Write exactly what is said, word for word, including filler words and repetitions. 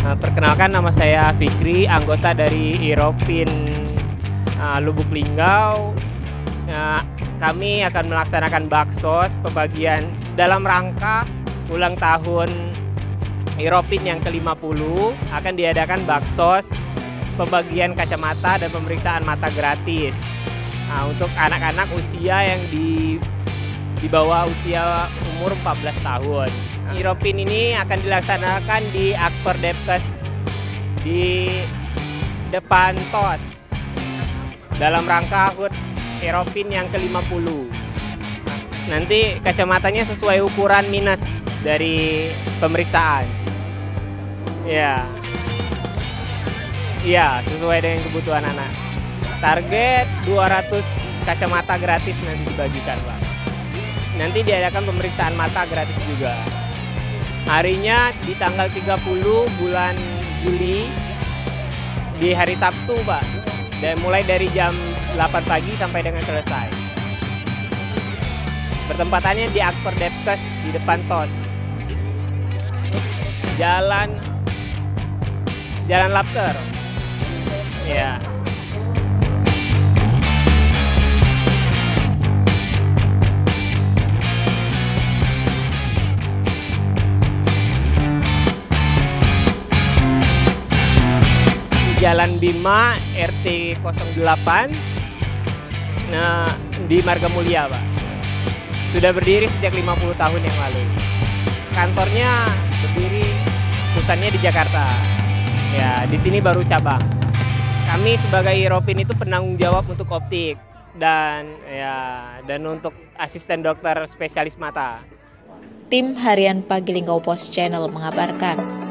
Nah, perkenalkan, nama saya Fikri, anggota dari Iropin uh, Lubuk Linggau. Nah, kami akan melaksanakan baksos pembagian dalam rangka ulang tahun Iropin yang ke lima puluh. Akan diadakan baksos pembagian kacamata dan pemeriksaan mata gratis. Nah, untuk anak-anak usia yang di di bawah usia umur empat belas tahun. Iropin ini akan dilaksanakan di Akper Depkes di depan T O S dalam rangka H U T Iropin yang ke lima puluh. Nanti kacamatanya sesuai ukuran minus dari pemeriksaan. Ya, iya, sesuai dengan kebutuhan anak. Target dua ratus kacamata gratis nanti dibagikan, Pak. Nanti diadakan pemeriksaan mata gratis juga. Harinya di tanggal tiga puluh bulan Juli di hari Sabtu, Pak. Dan mulai dari jam delapan pagi sampai dengan selesai. Bertempatannya di Akper Depkes di depan T O S. Jalan Jalan Lapter. Ya. Jalan Bima R T nol delapan, nah, di Marga Mulia, Pak. Sudah berdiri sejak lima puluh tahun yang lalu. Kantornya berdiri, pusatnya di Jakarta. Ya, di sini baru cabang. Kami sebagai Iropin itu penanggung jawab untuk optik dan ya dan untuk asisten dokter spesialis mata. Tim Harian Pagi Linggau Pos Channel mengabarkan.